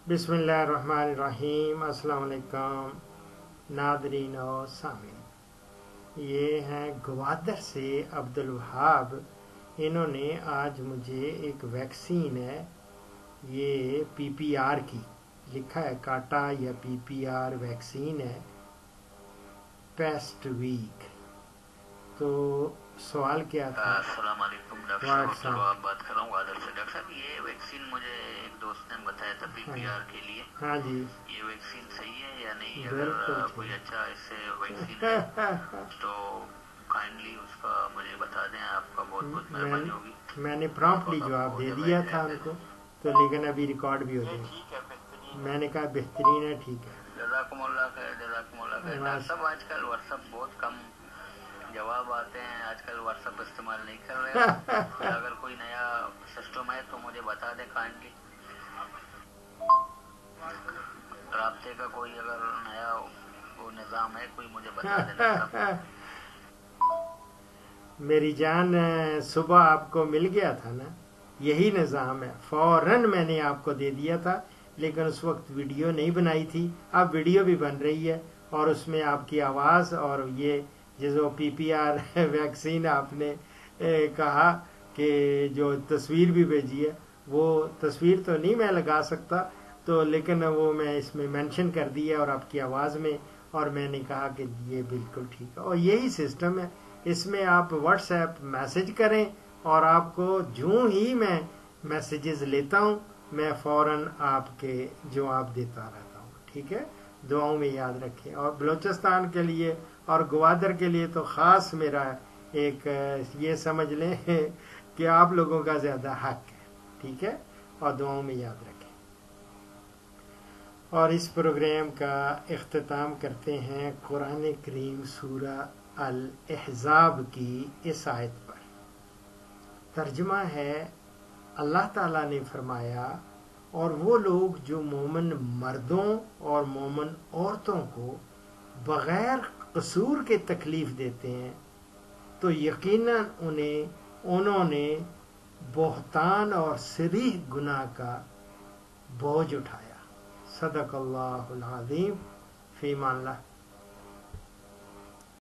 बिस्मिल्लाहिर्रहमानिर्रहीम। अस्सलाम वालेकुम नादरीन और सामीन। ये हैं ग्वादर से अब्दुल वहाब। इन्होंने आज मुझे एक वैक्सीन है, ये पीपीआर की लिखा है, काटा या पीपीआर वैक्सीन है, पेस्ट वीक। तो सवाल क्या था? अस्सलाम वालेकुम डॉक्टर साहब, बात कर रहा हूँ ग्वादर से। डॉक्टर साहब, ये वैक्सीन मुझे एक दोस्त ने बताया था पीपीआर के लिए। हाँ जी, ये वैक्सीन सही है या नहीं? अगर कोई अच्छा इससे वैक्सीन है तो काइंडली उसका मुझे बता दें। आपका बहुत बहुत मेहरबानी होगी। मैंने प्रॉम्प्टली जवाब दे दिया था उनको, तो लेकिन अभी रिकॉर्ड भी हो जाएगा। मैंने कहा बेहतरीन है, ठीक है। जज़ाकुमुल्लाह खैर, जज़ाकुमुल्लाह खैर। डॉक्टर साहब, आजकल व्हाट्सएप बहुत कम जवाब आते हैं, आजकल व्हाट्सएप इस्तेमाल नहीं कर रहे हैं। अगर कोई नया सिस्टम है तो मुझे बता दें काइंडली। राब्ते का कोई अगर नया वो निज़ाम है, कोई मुझे बता देना। मेरी जान, सुबह आपको मिल गया था ना, यही निज़ाम है। फौरन मैंने आपको दे दिया था, लेकिन उस वक्त वीडियो नहीं बनाई थी। अब वीडियो भी बन रही है और उसमें आपकी आवाज़ और ये जो पीपीआर वैक्सीन आपने कहा कि जो तस्वीर भी भेजी है, वो तस्वीर तो नहीं मैं लगा सकता, तो लेकिन वो मैं इसमें मेंशन कर दी है और आपकी आवाज़ में, और मैंने कहा कि ये बिल्कुल ठीक है। और यही सिस्टम है, इसमें आप व्हाट्सएप मैसेज करें और आपको जो ही मैं मैसेजेस लेता हूँ मैं फौरन आपके जवाब देता रहता हूँ। ठीक है, दुआओं में याद रखें। और बलूचिस्तान के लिए और ग्वादर के लिए तो ख़ास मेरा एक ये समझ लें कि आप लोगों का ज़्यादा हक है। ठीक है, और दुआओं में याद रखें। और इस प्रोग्राम का इख्तिताम करते हैं कुरान करीम सूरा अल अहज़ाब की इस आयत पर। तर्जुमा है, अल्लाह ताला ने फरमाया, और वो लोग जो मोमिन मर्दों और मोमिन औरतों को बगैर कसूर के तकलीफ देते हैं तो यकीनन उन्होंने बोहतान और सरीह गुनाह का बोझ उठाया। सदक़ल्लाहुल अज़ीम। फ़ी अमान अल्लाह।